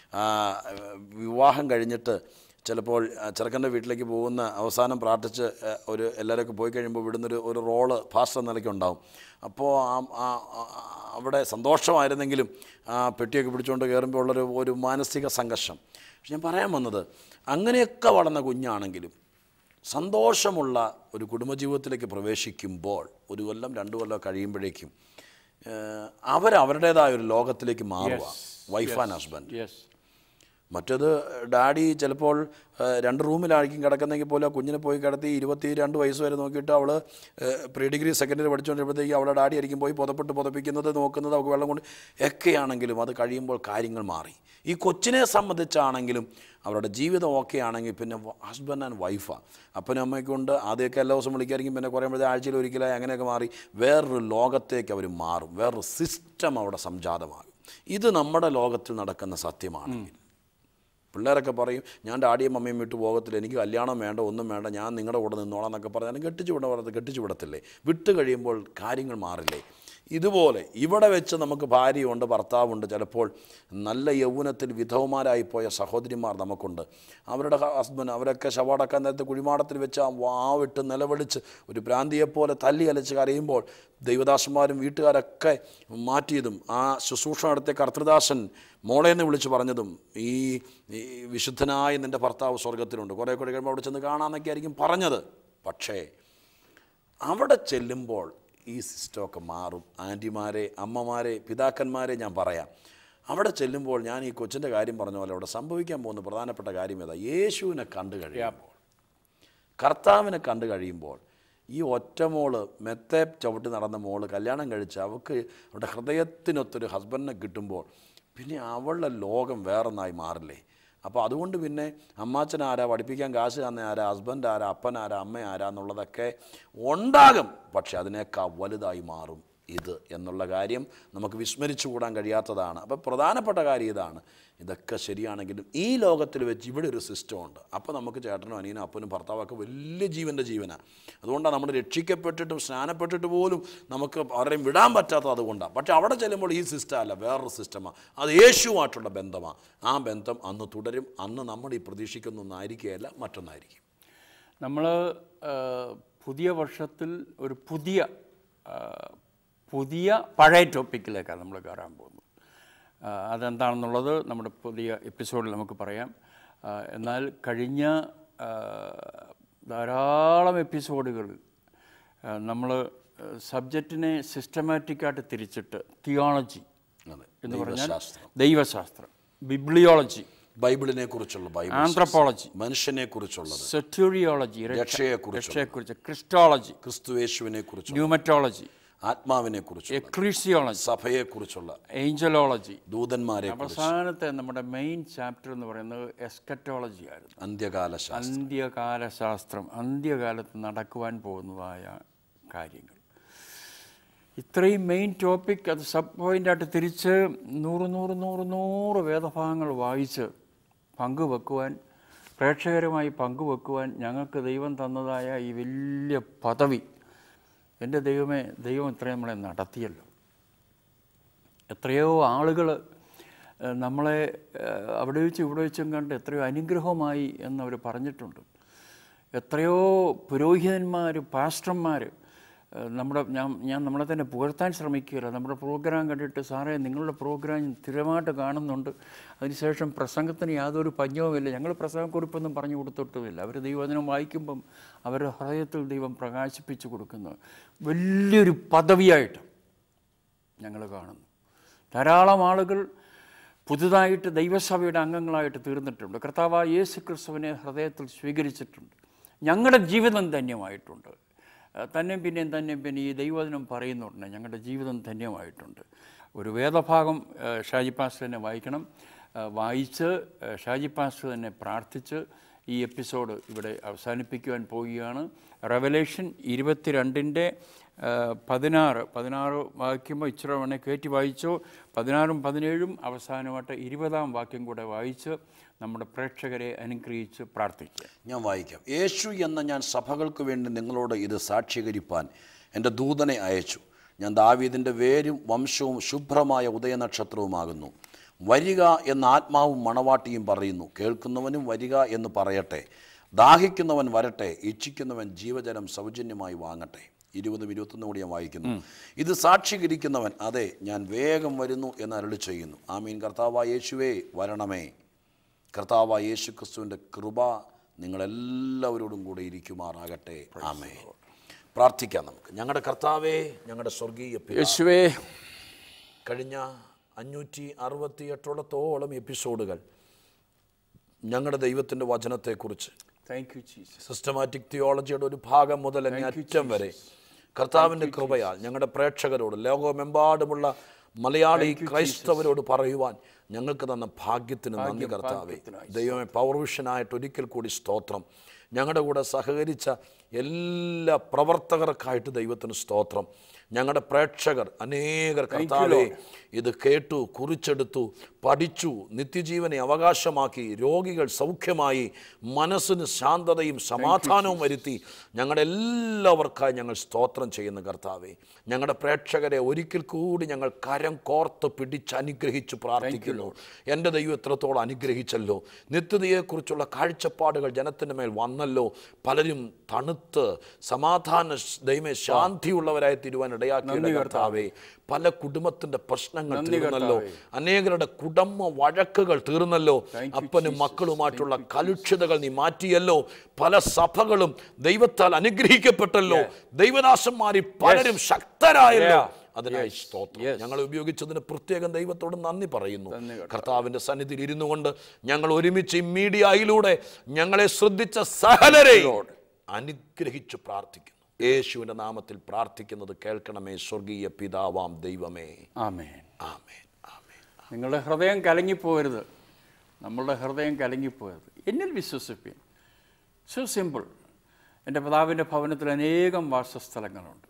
വിവാഹം കഴിഞ്ഞിട്ട് ചിലപ്പോൾ ചെറുക്കൻ്റെ വീട്ടിലേക്ക് പോകുന്ന അവസാനം പ്രാർത്ഥിച്ച് ഒരു എല്ലാവരൊക്കെ പോയി കഴിയുമ്പോൾ ഇവിടുന്നൊരു ഒരു റോള് ഫാസ്റ്റ് എന്ന നിലയ്ക്ക് ഉണ്ടാവും. അപ്പോൾ ആ അവിടെ സന്തോഷമായിരുന്നെങ്കിലും ആ പെട്ടിയൊക്കെ പിടിച്ചുകൊണ്ട് കയറുമ്പോൾ ഉള്ളൊരു ഒരു മാനസിക സംഘർഷം. പക്ഷെ ഞാൻ പറയാൻ വന്നത്, അങ്ങനെയൊക്കെ വളർന്ന കുഞ്ഞാണെങ്കിലും സന്തോഷമുള്ള ഒരു കുടുംബജീവിതത്തിലേക്ക് പ്രവേശിക്കുമ്പോൾ ഒരു കൊല്ലം രണ്ട് കൊല്ലം കഴിയുമ്പോഴേക്കും അവരവരുടേതായ ഒരു ലോകത്തിലേക്ക് മാറുക. Wife and husband. മറ്റത് ഡാഡി ചിലപ്പോൾ രണ്ട് റൂമിലായിരിക്കും കിടക്കുന്നെങ്കിൽ പോലും ആ കുഞ്ഞിനെ പോയി കിടത്തി ഇരുപത്തി രണ്ട് വയസ്സ് വരെ നോക്കിയിട്ട് അവൾ പ്രീ ഡിഗ്രി സെക്കൻഡറി പഠിച്ചുകൊണ്ടിരുമ്പോഴത്തേക്ക് അവളുടെ ഡാഡി ആയിരിക്കും പോയി പുതപ്പെട്ട് പുതപ്പിക്കുന്നത്, നോക്കുന്നത്, അവൾക്ക് വെള്ളം കൊണ്ട് ഒക്കെയാണെങ്കിലും അത് കഴിയുമ്പോൾ കാര്യങ്ങൾ മാറി. ഈ കൊച്ചിനെ സംബന്ധിച്ചാണെങ്കിലും അവരുടെ ജീവിതം ഓക്കെ ആണെങ്കിൽ പിന്നെ ഹസ്ബൻഡ് ആൻഡ് വൈഫാണ്. അപ്പനും അമ്മയ്ക്ക് കൊണ്ട് ആദ്യമൊക്കെ എല്ലാ ദിവസം വിളിക്കായിരിക്കും, പിന്നെ കുറയുമ്പോഴത്തെ ആഴ്ചയിൽ ഒരിക്കലായി അങ്ങനെയൊക്കെ മാറി വേറൊരു ലോകത്തേക്ക് അവർ മാറും. വേറൊരു സിസ്റ്റം അവിടെ സംജാതമാകും. ഇത് നമ്മുടെ ലോകത്തിൽ നടക്കുന്ന സത്യമാണെങ്കിൽ പിള്ളേരൊക്കെ പറയും, ഞാൻ ഡാഡിയും മമ്മിയും വിട്ട് പോകത്തില്ല, എനിക്ക് കല്യാണം വേണ്ട, ഒന്നും വേണ്ട, ഞാൻ നിങ്ങളുടെ കൂടെ നിന്നോളാം എന്നൊക്കെ പറഞ്ഞാൽ കെട്ടിച്ചു വിട പറഞ്ഞത് കെട്ടിച്ചു വിടത്തില്ലേ? വിട്ട് കഴിയുമ്പോൾ കാര്യങ്ങൾ മാറില്ലേ? ഇതുപോലെ ഇവിടെ വെച്ച് നമുക്ക് ഭാര്യയുണ്ട്, ഭർത്താവുണ്ട്, ചിലപ്പോൾ നല്ല യൗവനത്തിൽ വിധവമാരായിപ്പോയ സഹോദരിമാർ നമുക്കുണ്ട്. അവരുടെ ഹസ്ബൻഡ് അവരൊക്കെ ശവടക്കാൻ നേരത്തെ കുഴിമാടത്തിൽ വെച്ച് ആ വാവിട്ട് നിലവിളിച്ച് ഒരു ഭ്രാന്തിയെപ്പോലെ തല്ലി അലച്ച് കരയുമ്പോൾ ദൈവദാസന്മാരും വീട്ടുകാരൊക്കെ മാറ്റിയതും ആ ശുശ്രൂഷ നടത്തിയ കർത്തൃദാസൻ മോളേന്ന് വിളിച്ച് പറഞ്ഞതും ഈ വിശുദ്ധനായ നിൻ്റെ ഭർത്താവ് സ്വർഗത്തിലുണ്ട്, കുറേ കൂടി കഴിയുമ്പോൾ അവിടെ ചെന്ന് കാണാമെന്നൊക്കെ ആയിരിക്കും പറഞ്ഞത്. പക്ഷേ അവിടെ ചെല്ലുമ്പോൾ ഈ സിസ്റ്റമൊക്കെ മാറും. ആൻറ്റിമാരെ, അമ്മമാരെ, പിതാക്കന്മാരെ ഞാൻ പറയാം, അവിടെ ചെല്ലുമ്പോൾ ഞാൻ ഈ കൊച്ചിൻ്റെ കാര്യം പറഞ്ഞ പോലെ അവിടെ സംഭവിക്കാൻ പോകുന്ന പ്രധാനപ്പെട്ട കാര്യം ഏതാ? യേശുവിനെ കണ്ടു കഴിയുമ്പോൾ, കർത്താവിനെ കണ്ടു കഴിയുമ്പോൾ ഈ ഒറ്റമോള് മെത്തെ ചവിട്ടി നടന്ന മോള് കല്യാണം കഴിച്ച് അവൾക്ക് അവരുടെ ഹൃദയത്തിനൊത്തൊരു ഹസ്ബൻഡിനെ കിട്ടുമ്പോൾ പിന്നെ അവളുടെ ലോകം വേറൊന്നായി മാറില്ലേ? അപ്പോൾ അതുകൊണ്ട് പിന്നെ അമ്മാച്ചൻ ആരാ, പഠിപ്പിക്കാൻ കാശ് തന്ന ആരാ, ഹസ്ബൻഡ് ആരാ, അപ്പൻ ആരാ, അമ്മ ആരാ എന്നുള്ളതൊക്കെ ഉണ്ടാകും. പക്ഷെ അതിനേക്കാൾ വലുതായി മാറും ഇത് എന്നുള്ള കാര്യം നമുക്ക് വിസ്മരിച്ചു കൂടാൻ കഴിയാത്തതാണ്. അപ്പോൾ പ്രധാനപ്പെട്ട കാര്യം ഇതാണ്. ഇതൊക്കെ ശരിയാണെങ്കിലും ഈ ലോകത്തിൽ വെച്ച് ഇവിടെ ഒരു സിസ്റ്റം ഉണ്ട്. അപ്പോൾ നമുക്ക് ചേട്ടനും അനിയനും അപ്പനും ഭർത്താവൊക്കെ വലിയ ജീവൻ്റെ ജീവനാണ്. അതുകൊണ്ടാണ് നമ്മൾ രക്ഷിക്കപ്പെട്ടിട്ടും സ്നാനപ്പെട്ടിട്ട് പോലും നമുക്ക് ആരെയും വിടാൻ പറ്റാത്തത് അതുകൊണ്ടാണ്. പക്ഷേ അവിടെ ചെല്ലുമ്പോൾ ഈ സിസ്റ്റം അല്ല, വേറൊരു സിസ്റ്റമാണ്. അത് യേശുവായിട്ടുള്ള ബന്ധമാണ്. ആ ബന്ധം അന്ന് തുടരും. അന്ന് നമ്മൾ ഈ പ്രതീക്ഷിക്കുന്ന ഒന്നായിരിക്കുകയല്ല, മറ്റൊന്നായിരിക്കും. നമ്മൾ പുതിയ വർഷത്തിൽ ഒരു പുതിയ പുതിയ പഴയ ടോപ്പിക്കിലേക്കാണ് നമ്മൾ കയറാൻ പോകുന്നത്. അതെന്താണെന്നുള്ളത് നമ്മുടെ പുതിയ എപ്പിസോഡിൽ നമുക്ക് പറയാം. എന്നാൽ കഴിഞ്ഞ ധാരാളം എപ്പിസോഡുകളിൽ നമ്മൾ സബ്ജക്റ്റിനെ സിസ്റ്റമാറ്റിക്കായിട്ട് തിരിച്ചിട്ട് തിയോളജി എന്ന് പറഞ്ഞാൽ ദൈവശാസ്ത്രം, ബിബ്ലിയോളജി ബൈബിളിനെ കുറിച്ചുള്ള ബൈബിൾ, ആന്ത്രപ്പോളജി മനുഷ്യനെ കുറിച്ചുള്ളത്, സെറ്റൂറിയോളജി രക്ഷയെക്കുറിച്ച്, ക്രിസ്റ്റോളജി ക്രിസ്തുയേശുവിനെ കുറിച്ച്, ന്യൂമറ്റോളജി ആത്മാവിനെ കുറിച്ച്, എക്ലീസിയോളജി സഭയെക്കുറിച്ചുള്ള, ഏഞ്ചലോളജി, ദൂതന്മാരെ, അവസാനത്തെ നമ്മുടെ മെയിൻ ചാപ്റ്റർ എന്ന് പറയുന്നത് എസ്കറ്റോളജി ആയിരുന്നു. അന്ത്യകാല അന്ത്യകാല ശാസ്ത്രം, അന്ത്യകാലത്ത് നടക്കുവാൻ പോകുന്നതായ കാര്യങ്ങൾ. ഇത്രയും മെയിൻ ടോപ്പിക് അത് സബ് പോയിൻ്റായിട്ട് തിരിച്ച് നൂറ് നൂറ് നൂറ് നൂറ് വേദഭാഗങ്ങൾ വായിച്ച് പങ്കുവെക്കുവാൻ, പ്രേക്ഷകരുമായി പങ്കുവെക്കുവാൻ ഞങ്ങൾക്ക് ദൈവം തന്നതായ ഈ വലിയ പദവി, എൻ്റെ ദൈവമേ, ദൈവം ഇത്രയും നമ്മളെ നടത്തിയല്ലോ. എത്രയോ ആളുകൾ നമ്മളെ അവിടെ വെച്ചും ഇവിടെ വെച്ചും കണ്ട് എത്രയോ അനുഗ്രഹമായി എന്നവർ പറഞ്ഞിട്ടുണ്ട്. എത്രയോ പുരോഹിതന്മാർ, പാസ്റ്റർമാർ നമ്മുടെ ഞാൻ ഞാൻ നമ്മളെ തന്നെ പുകഴ്ത്താൻ ശ്രമിക്കുകയില്ല. നമ്മുടെ പ്രോഗ്രാം കണ്ടിട്ട്, സാറേ നിങ്ങളുടെ പ്രോഗ്രാം സ്ഥിരമായിട്ട് കാണുന്നുണ്ട്, അതിനുശേഷം പ്രസംഗത്തിന് യാതൊരു പഞ്ഞവുമില്ല, ഞങ്ങൾ പ്രസംഗക്കുറിപ്പൊന്നും പറഞ്ഞു കൊടുത്തിട്ടുമില്ല. അവർ ദൈവവചനം വായിക്കുമ്പം അവരുടെ ഹൃദയത്തിൽ ദൈവം പ്രകാശിപ്പിച്ചു കൊടുക്കുന്നത് വലിയൊരു പദവിയായിട്ട് ഞങ്ങൾ കാണുന്നു. ധാരാളം ആളുകൾ പുതുതായിട്ട് ദൈവസഭയുടെ അംഗങ്ങളായിട്ട് തീർന്നിട്ടുണ്ട്. കർത്താവായ യേശു ക്രിസ്തുവിനെ ഹൃദയത്തിൽ സ്വീകരിച്ചിട്ടുണ്ട്. ഞങ്ങളുടെ ജീവിതം ധന്യമായിട്ടുണ്ട്. തന്നെയും പിന്നെയും തന്നെയും പിന്നെ ഈ ദൈവവചനം പറയുന്നുണ്ട്, ഞങ്ങളുടെ ജീവിതം ധന്യമായിട്ടുണ്ട്. ഒരു വേദഭാഗം ഷാജി പാസ്റ്റർ തന്നെ വായിക്കണം. വായിച്ച് ഷാജി പാസ്റ്റർ തന്നെ പ്രാർത്ഥിച്ച് ഈ എപ്പിസോഡ് ഇവിടെ അവസാനിപ്പിക്കുവാൻ പോവുകയാണ്. റെവലേഷൻ ഇരുപത്തിരണ്ടിൻ്റെ പതിനാറ് പതിനാറ് വായിക്കുമ്പോൾ ഇച്ചിരി വേണേൽ കയറ്റി വായിച്ചോ. പതിനാറും പതിനേഴും അവസാനമായിട്ട് ഇരുപതാം വാക്യം കൂടെ വായിച്ച് നമ്മുടെ പ്രേക്ഷകരെ അനുഗ്രഹിച്ച് പ്രാർത്ഥിക്കുക. ഞാൻ വായിക്കാം. യേശു എന്ന ഞാൻ സഭകൾക്ക് വേണ്ടി നിങ്ങളോട് ഇത് സാക്ഷീകരിപ്പാൻ എൻ്റെ ദൂതനെ അയച്ചു. ഞാൻ ദാവീദിൻ്റെ വേരും വംശവും ശുഭ്രമായ ഉദയനക്ഷത്രവുമാകുന്നു. വരിക എന്ന ആത്മാവും മണവാട്ടിയും പറയുന്നു. കേൾക്കുന്നവനും വരിക എന്ന് പറയട്ടെ. ദാഹിക്കുന്നവൻ വരട്ടെ. ഇച്ഛിക്കുന്നവൻ ജീവജലം സൗജന്യമായി വാങ്ങട്ടെ. ഇരുപതും ഇരുപത്തൊന്നും കൂടി ഞാൻ വായിക്കുന്നു. ഇത് സാക്ഷീകരിക്കുന്നവൻ, അതെ ഞാൻ വേഗം വരുന്നു എന്ന് അരുളി ചെയ്യുന്നു. ആമീൻ. കർത്താവായ യേശുവേ വരണമേ. കർത്താവായ യേശു ക്രിസ്തുവിൻ്റെ കൃപ നിങ്ങളെല്ലാവരോടും കൂടെ ഇരിക്കുമാറാകട്ടെ. ആമേൻ. പ്രാർത്ഥിക്കാം നമുക്ക്. ഞങ്ങളുടെ കർത്താവേ, ഞങ്ങളുടെ സ്വർഗീയ യേശുവേ, കഴിഞ്ഞ അഞ്ഞൂറ്റി അറുപത്തി എട്ടോളത്തോളം എപ്പിസോഡുകൾ ഞങ്ങളുടെ ദൈവത്തിൻ്റെ വചനത്തെക്കുറിച്ച്, സിസ്റ്റമാറ്റിക് തിയോളജിയുടെ ഒരു ഭാഗം മുതൽ അങ്ങേ അറ്റം വരെ കർത്താവിൻ്റെ കൃപയാൽ ഞങ്ങളുടെ പ്രേക്ഷകരോട്, ലോകമെമ്പാടുമുള്ള മലയാളി ക്രൈസ്തവരോട് പറയുവാൻ ഞങ്ങൾക്ക് തന്ന ഭാഗ്യത്തിന് നന്ദി കർത്താവേ. ദൈവമേ, പവർ വിഷനായിട്ട് ഒരിക്കൽ കൂടി സ്തോത്രം. ഞങ്ങളുടെ കൂടെ സഹകരിച്ച എല്ലാ പ്രവർത്തകർക്കായിട്ട് ദൈവത്തിന് സ്തോത്രം. ഞങ്ങളുടെ പ്രേക്ഷകർ അനേകർ കർത്താവേ ഇത് കേട്ടു, കുറിച്ചെടുത്തു, പഠിച്ചു, നിത്യജീവനെ അവകാശമാക്കി, രോഗികൾ സൗഖ്യമായി, മനസ്സിന് ശാന്തതയും സമാധാനവും വരുത്തി. ഞങ്ങളുടെ എല്ലാവർക്കായി ഞങ്ങൾ സ്തോത്രം ചെയ്യുന്ന കർത്താവേ, ഞങ്ങളുടെ പ്രേക്ഷകരെ ഒരിക്കൽ കൂടി ഞങ്ങൾ കരം കോർത്ത് പിടിച്ച് അനുഗ്രഹിച്ചു പ്രാർത്ഥിക്കുന്നു. എൻ്റെ ദൈവം എത്രത്തോളം അനുഗ്രഹിച്ചല്ലോ. നിത്യതയെക്കുറിച്ചുള്ള കാഴ്ചപ്പാടുകൾ ജനത്തിൻ്റെ മേൽ വന്നല്ലോ. പലരും തണുത്ത് സമാധാന ദൈവമേ ശാന്തിയുള്ളവരായി തീരുവാൻ ഇടയാക്കിയ കർത്താവേ, പല കുടുംബത്തിൻ്റെ പ്രശ്നങ്ങൾ തീർന്നല്ലോ. അനേകരുടെ കുടുംബ വഴക്കുകൾ തീർന്നല്ലോ. അപ്പനും മക്കളുമായിട്ടുള്ള കലുഷിതകൾ നീ മാറ്റിയല്ലോ. പല സഭകളും ദൈവത്താൽ അനുഗ്രഹിക്കപ്പെട്ടല്ലോ. ദൈവദാസന്മാരിൽ പലരും ശക്തരായല്ലോ. അതിനായി സ്തോത്രം. ഞങ്ങളെ ഉപയോഗിച്ചതിന് പ്രത്യേകം ദൈവത്തോട് നന്ദി പറയുന്നു. കർത്താവിൻ്റെ സന്നിധിയിൽ ഇരുന്നു കൊണ്ട് ഞങ്ങൾ ഒരുമിച്ച് ഈ മീഡിയയിലൂടെ ഞങ്ങളെ ശ്രദ്ധിച്ച സകലരെയോട് അനുഗ്രഹിച്ചു പ്രാർത്ഥിക്കുന്നു. യേശുവിൻ്റെ നാമത്തിൽ പ്രാർത്ഥിക്കുന്നത് കേൾക്കണമേ സ്വർഗീയ പിതാവാം ദൈവമേ. ആമേൻ. ആമേൻ. ആമേൻ. നിങ്ങളുടെ ഹൃദയം കലങ്ങിപ്പോകരുത്. നമ്മളുടെ ഹൃദയം കലങ്ങിപ്പോകരുത്. എന്നിൽ വിശ്വസിപ്പിൻ. So simple. എൻ്റെ പിതാവിൻ്റെ ഭവനത്തിൽ അനേകം വാസസ്ഥലങ്ങളുണ്ട്.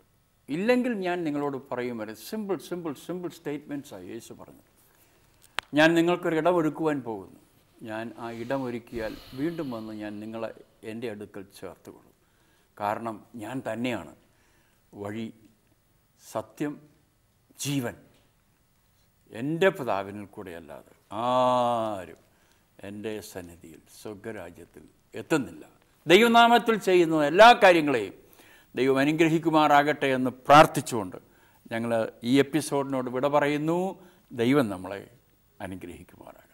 ഇല്ലെങ്കിൽ ഞാൻ നിങ്ങളോട് പറയും വരെ സിമ്പിൾ സിമ്പിൾ സിമ്പിൾ സ്റ്റേറ്റ്മെൻറ്റ്സാണ് യേശു പറഞ്ഞു. ഞാൻ നിങ്ങൾക്കൊരു ഇടമൊരുക്കുവാൻ പോകുന്നു. ഞാൻ ആ ഇടമൊരുക്കിയാൽ വീണ്ടും വന്ന് ഞാൻ നിങ്ങളെ എൻ്റെ അടുക്കൽ ചേർത്തുകൊള്ളും. കാരണം ഞാൻ തന്നെയാണ് വഴി, സത്യം, ജീവൻ. എൻ്റെ പിതാവിനിൽ കൂടെ അല്ലാതെ ആരും എൻ്റെ സന്നിധിയിൽ സ്വർഗരാജ്യത്തിൽ എത്തുന്നില്ല. ദൈവനാമത്തിൽ ചെയ്യുന്ന എല്ലാ കാര്യങ്ങളെയും ദൈവം അനുഗ്രഹിക്കുമാറാകട്ടെ എന്ന് പ്രാർത്ഥിച്ചുകൊണ്ട് ഞങ്ങൾ ഈ എപ്പിസോഡിനോട് വിട പറയുന്നു. ദൈവം നമ്മളെ അനുഗ്രഹിക്കുമാറാകട്ടെ.